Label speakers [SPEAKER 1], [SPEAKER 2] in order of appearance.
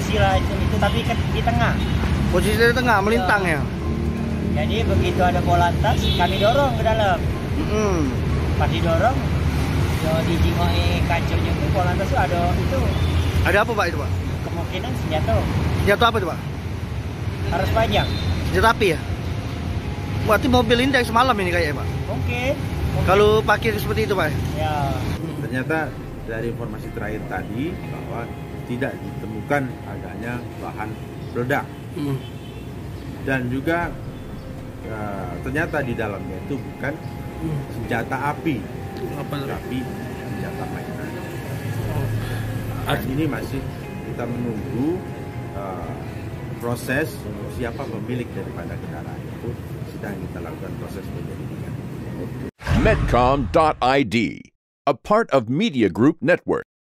[SPEAKER 1] posisi lah itu tapi kan di tengah.
[SPEAKER 2] Posisi di tengah, melintang ya.
[SPEAKER 1] Jadi begitu ada polantas, kami dorong ke dalam. Pas didorong, dijingoi kacanya itu polantas itu ada itu.
[SPEAKER 2] Ada apa Pak itu Pak?
[SPEAKER 1] Kemungkinan senjata.
[SPEAKER 2] Senjata apa itu Pak?
[SPEAKER 1] Harus panjang.
[SPEAKER 2] Senjata api ya? Berarti mobil ini dari semalam ini kayaknya Pak?
[SPEAKER 1] Mungkin.
[SPEAKER 2] Kalau parkir seperti itu Pak?
[SPEAKER 1] Ya.
[SPEAKER 3] Ternyata dari informasi terakhir tadi bahwa tidak ditemukan adanya bahan peledak. Dan juga ternyata di dalamnya itu bukan senjata api, tapi senjata mainan. Dan ini masih kita menunggu proses siapa pemilik daripada kendaraan itu, sedang kita lakukan proses penyelidikan.
[SPEAKER 4] Medcom.id, a part of Media Group Network.